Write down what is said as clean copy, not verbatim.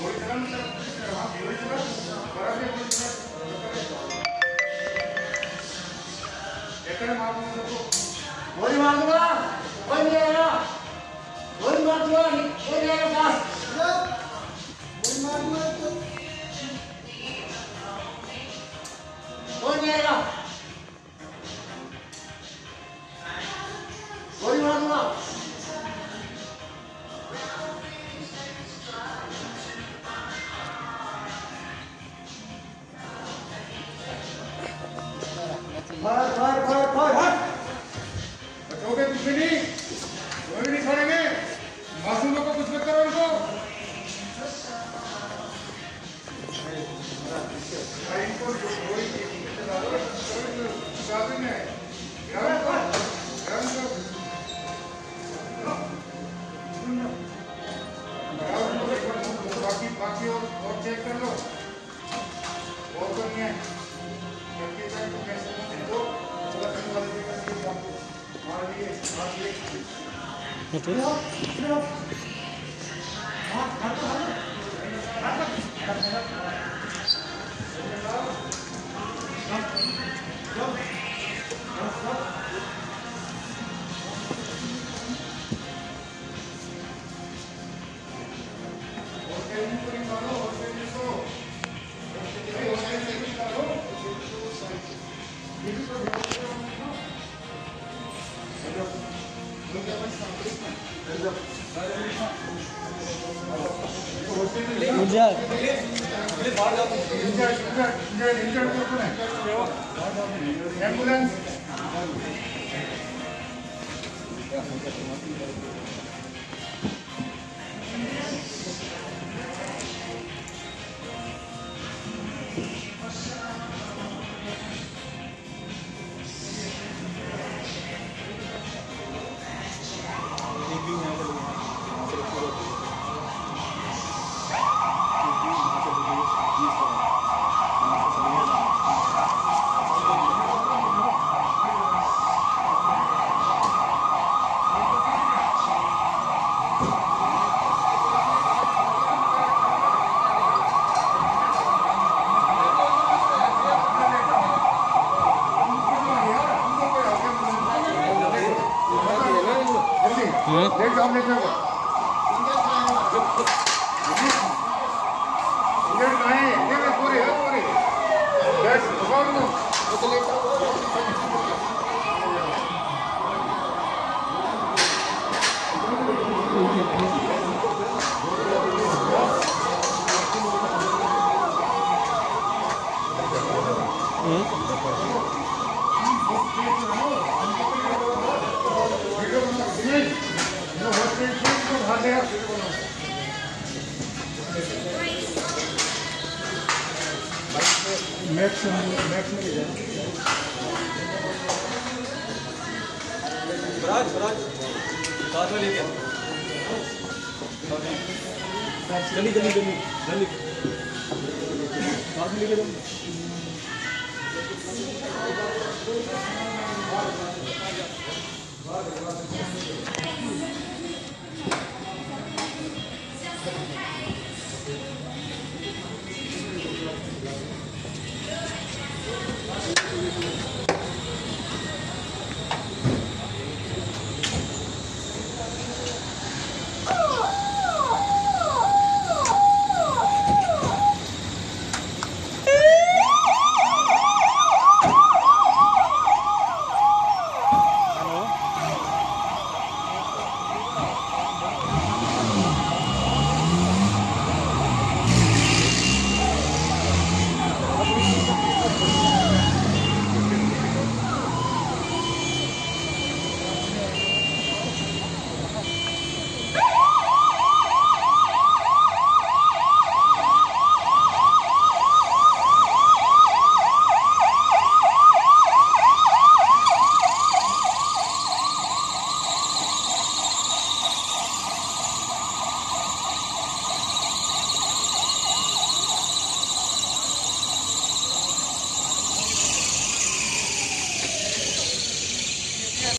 गोली मार दूंगा, कोई नहीं आएगा। गोली मार दूंगा, कोई नहीं आएगा पास। गोली मार दूंगा तो कोई नहीं आएगा। गोली मार दूंगा। फायर हट। बचोगे कुछ भी नहीं, कोई भी नहीं छोड़ेंगे। मासूम लोग को कुछ मत करो उनको। इनको कोई बाकी और चेक कर लो। और तो नहीं है। एम्बुलेंस लेट जाओ इंजन कहाँ है? ये पूरे है पूरे। बस भगवान को तो लेट जाओ। मैक्स में ले जाए। बराज साथ में लेके जल्दी साथ में लेके जाओ।